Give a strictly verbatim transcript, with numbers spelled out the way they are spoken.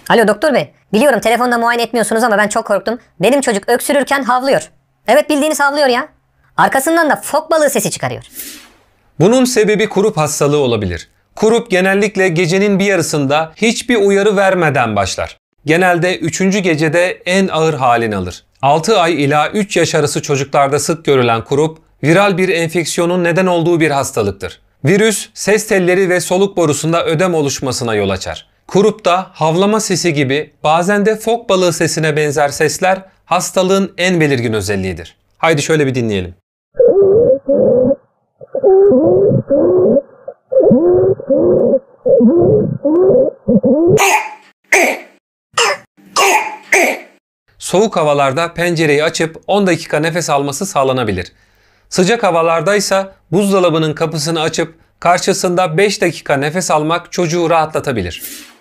Alo doktor bey. Biliyorum telefonda muayene etmiyorsunuz ama ben çok korktum. Benim çocuk öksürürken havlıyor. Evet, bildiğiniz havlıyor ya. Arkasından da fok balığı sesi çıkarıyor. Bunun sebebi kurup hastalığı olabilir. Kurup genellikle gecenin bir yarısında hiçbir uyarı vermeden başlar. Genelde üçüncü gecede en ağır halini alır. altı ay ila üç yaş arası çocuklarda sık görülen kurup, viral bir enfeksiyonun neden olduğu bir hastalıktır. Virüs, ses telleri ve soluk borusunda ödem oluşmasına yol açar. Kurupta havlama sesi gibi, bazen de fok balığı sesine benzer sesler hastalığın en belirgin özelliğidir. Haydi şöyle bir dinleyelim. Soğuk havalarda pencereyi açıp on dakika nefes alması sağlanabilir. Sıcak havalardaysa buzdolabının kapısını açıp karşısında beş dakika nefes almak çocuğu rahatlatabilir.